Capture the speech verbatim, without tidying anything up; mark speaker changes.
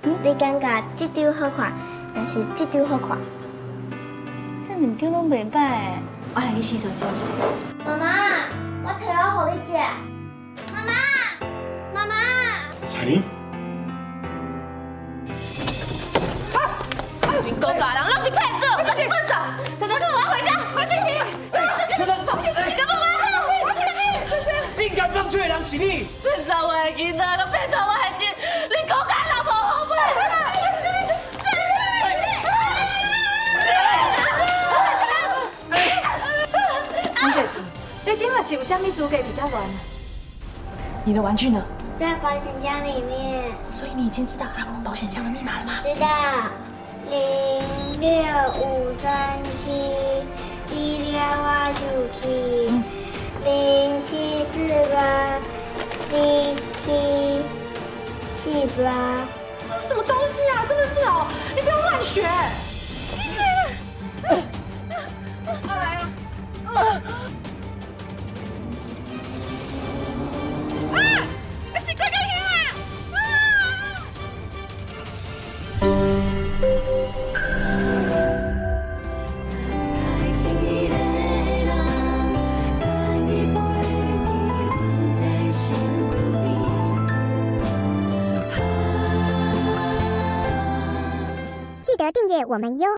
Speaker 1: 你感觉这张好看，还是这张好看？
Speaker 2: 这两张拢袂歹诶。我来去洗手间吃。
Speaker 1: 妈妈，我摕好互你食。妈妈，妈妈。
Speaker 3: 彩玲。
Speaker 4: 啊！你狗嘎人，那是骗子，那是笨蛋！等等等，我要回家，快去洗！等等，放弃！根本我要放弃！我去！
Speaker 3: 你敢放弃的人是你？
Speaker 4: 骗走我的囡仔，佮骗走我的钱，你狗嘎人无好命！
Speaker 2: 林雪晴，你今晚是有啥物资格比较晚？你的玩具呢？
Speaker 1: 在保险箱里面。
Speaker 2: 所以你已经知道阿公保险箱的密码了吗？
Speaker 1: 知道。零六五三七，一六我手机。零七四八，零七四八。
Speaker 2: 这是什么东西啊？真的是哦，你不要乱学。再来啊！啊！是快点听啊！
Speaker 5: 记得订阅我们哟。